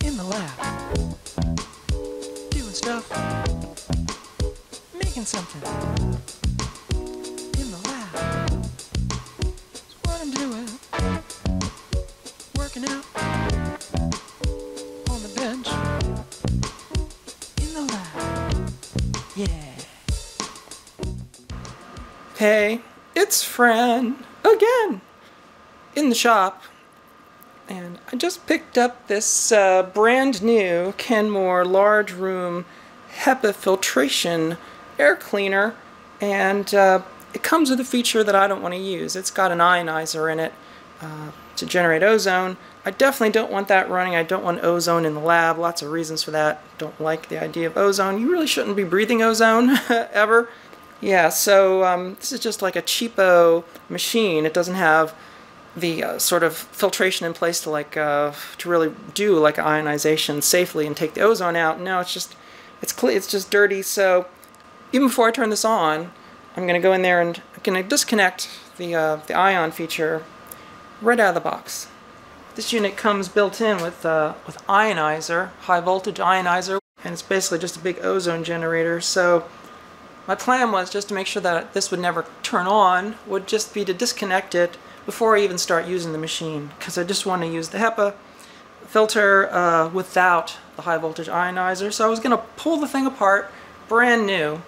in the lab, doing stuff, making something in the lab. That's what I'm doing, working out on the bench in the lab. Yeah. Hey, it's Fran again in the shop. And I just picked up this brand new Kenmore large room HEPA filtration air cleaner, and it comes with a feature that I don't want to use. It's got an ionizer in it to generate ozone. I definitely don't want that running. I don't want ozone in the lab. Lots of reasons for that. Don't like the idea of ozone. You really shouldn't be breathing ozone ever. Yeah, so this is just like a cheapo machine. It doesn't have the sort of filtration in place to to really do like ionization safely and take the ozone out. No, it's just dirty. So even before I turn this on, I'm going to go in there and I'm going to disconnect the ion feature right out of the box. This unit comes built in with ionizer, high voltage ionizer, and it's basically just a big ozone generator. So my plan was just to make sure that this would never turn on, would just be to disconnect it before I even start using the machine, because I just want to use the HEPA filter without the high voltage ionizer. So I was going to pull the thing apart, brand new.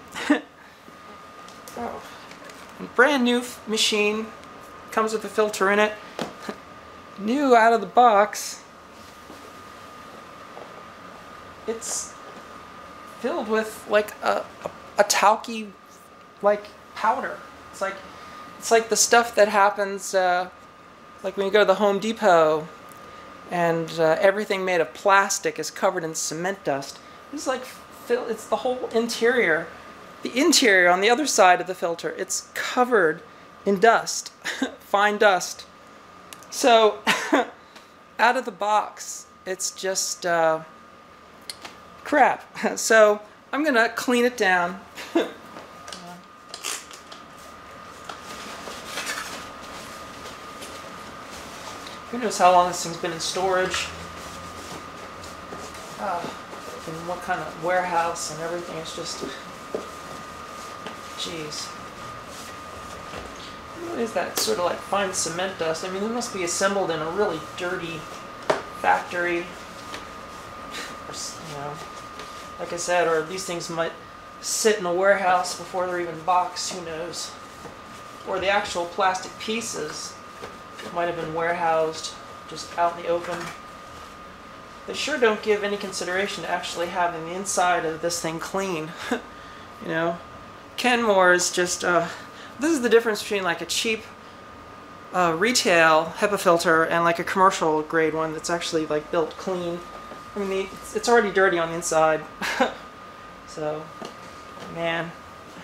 Brand new machine, comes with a filter in it, new out of the box. It's filled with like a talky like powder. It's like the stuff that happens like when you go to the Home Depot and everything made of plastic is covered in cement dust. It's like it's the whole interior. The interior on the other side of the filter, it's covered in dust, fine dust. So out of the box, it's just crap. So I'm gonna clean it down. Who knows how long this thing's been in storage, and what kind of warehouse and everything. It's just, jeez. What is that sort of like fine cement dust? I mean, it must be assembled in a really dirty factory. You know, like I said, or these things might sit in a warehouse before they're even boxed, who knows. Or the actual plastic pieces might have been warehoused just out in the open. They sure don't give any consideration to actually having the inside of this thing clean. You know, Kenmore is just, this is the difference between like a cheap retail HEPA filter and like a commercial grade one that's actually like built clean. I mean, it's already dirty on the inside. So, man.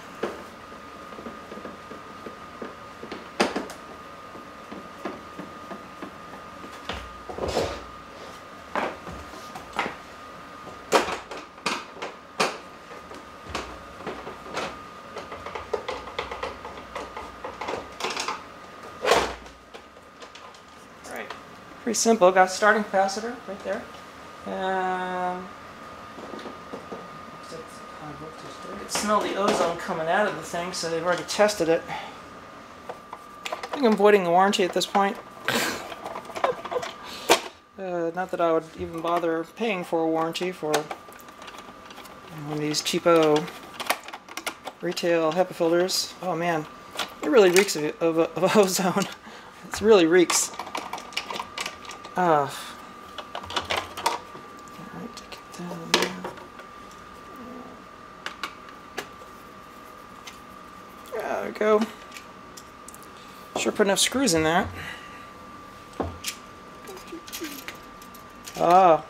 Pretty simple. Got a starting capacitor right there. I can smell the ozone coming out of the thing, so they've already tested it. I think I'm voiding the warranty at this point. Not that I would even bother paying for a warranty for one of these cheapo retail HEPA filters. Oh man, it really reeks of ozone. It really reeks. Alright, get that in there. There we go. Sure put enough screws in that. Ah,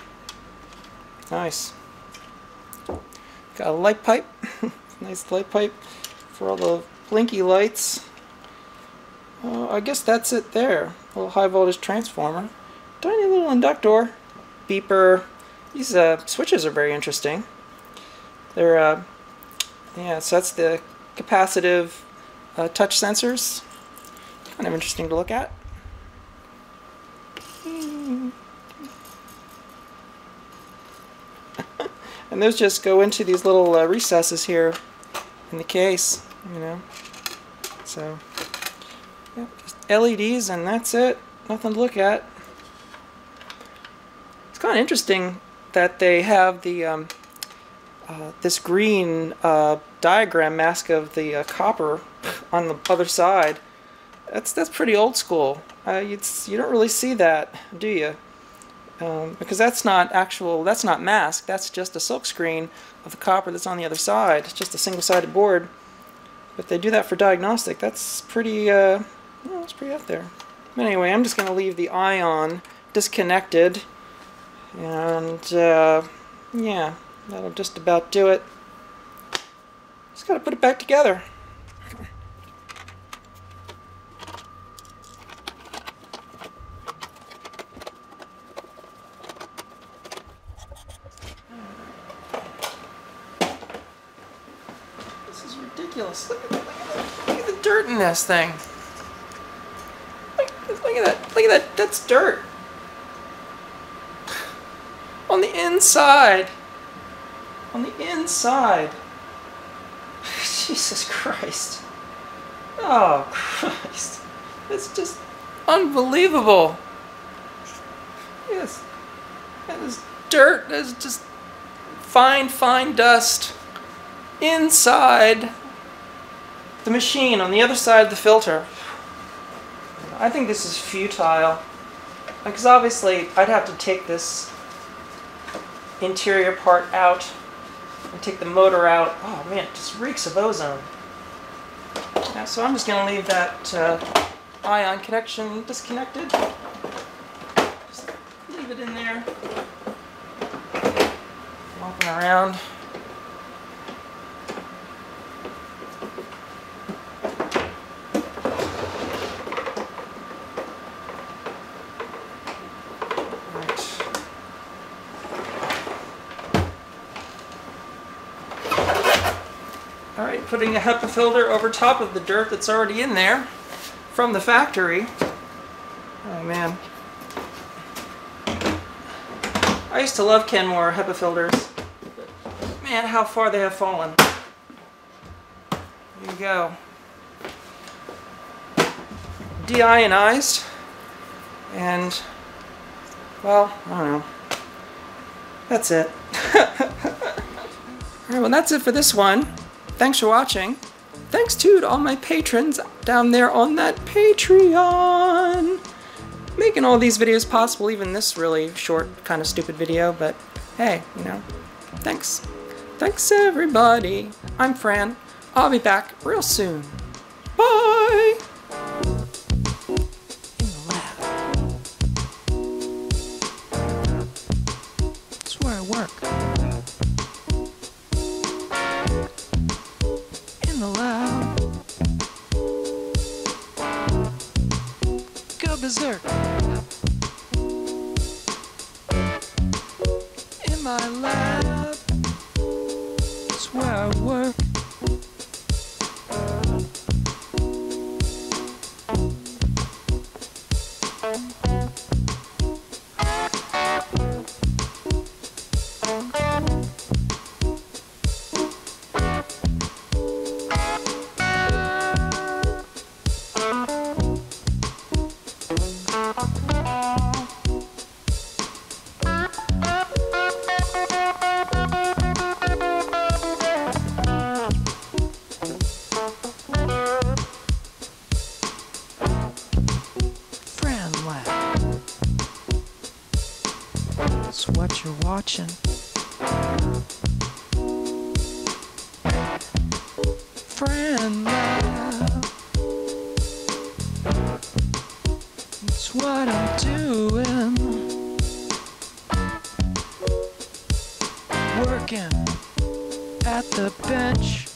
nice. Got a light pipe. Nice light pipe for all the blinky lights. I guess that's it there. A little high voltage transformer. Tiny little inductor. Beeper. These switches are very interesting. They're, yeah, so that's the capacitive touch sensors. Kind of interesting to look at. And those just go into these little recesses here in the case, you know. So, yeah, just LEDs and that's it. Nothing to look at. It's kind of interesting that they have the this green diagram mask of the copper on the other side. That's pretty old school. You don't really see that, do you? Because that's not mask. That's just a silk screen of the copper that's on the other side. It's just a single-sided board. But they do that for diagnostic. That's pretty. That's pretty out there. But anyway, I'm just going to leave the ion disconnected, and yeah, that'll just about do it. Just got to put it back together. This is ridiculous. Look at the dirt in this thing. Look at that. Look at that. That's dirt. On the inside. On the inside. Jesus Christ. Oh, Christ. It's just unbelievable. Yes. That is dirt. That is just fine, fine dust inside the machine on the other side of the filter. I think this is futile. Because obviously I'd have to take this interior part out and take the motor out. Oh man, it just reeks of ozone. Yeah, so I'm just going to leave that ion connection disconnected. Just leave it in there. Walking around. Alright, putting a HEPA filter over top of the dirt that's already in there from the factory. Oh man. I used to love Kenmore HEPA filters, but man, how far they have fallen. There you go. Deionized, and, well, I don't know. That's it. Alright, well that's it for this one. Thanks for watching. Thanks too to all my patrons down there on that Patreon. Making all these videos possible, even this really short, kind of stupid video, but hey, you know, thanks. Thanks everybody. I'm Fran. I'll be back real soon. Bye! In the lab. That's where I work. In the lab. Go berserk. In my lab. That's where I work. That's what you're watching. Fran Lab. That's what I'm doing. Working at the bench.